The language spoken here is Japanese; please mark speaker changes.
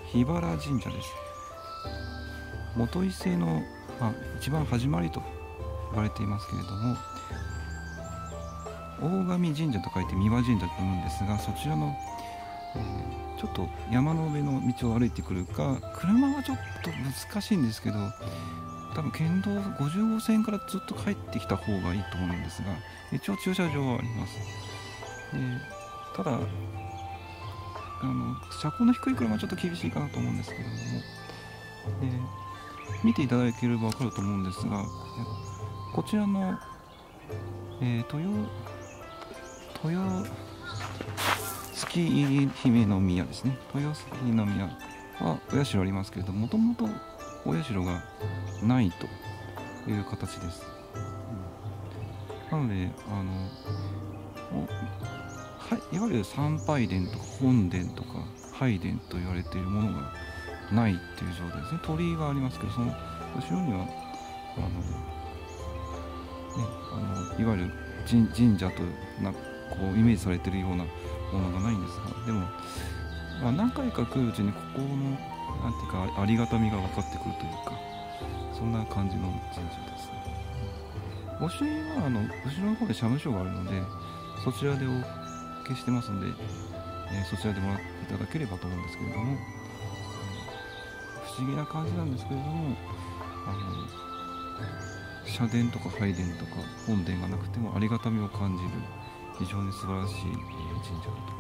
Speaker 1: 桧原神社です。元伊勢の、一番始まりと言われていますけれども、大神神社と書いて三輪神社と読むんですが、そちらの、ちょっと山の上の道を歩いてくるか、車はちょっと難しいんですけど、多分県道50号線からずっと帰ってきた方がいいと思うんですが、一応駐車場はあります。でただ車高の低い車はちょっと厳しいかなと思うんですけれども、見ていただければ分かると思うんですが、こちらの、豊月姫の宮ですね。豊月の宮はお社ありますけれども、もともとお社がないという形です。なのでいわゆる参拝殿とか本殿とか拝殿と言われているものがないっていう状態ですね。鳥居がありますけど、その後ろにはいわゆる神社とこうイメージされているようなものがないんですが、でも、何回か来るうちにここのなんていうかありがたみが分かってくるというか、そんな感じの神社ですね。御朱印は後ろの方で社務所があるので、そちらでお受けしてますので、そちらでもらっていただければと思うんですけれども、不思議な感じなんですけれども、社殿とか拝殿とか本殿がなくてもありがたみを感じる非常に素晴らしい神社だと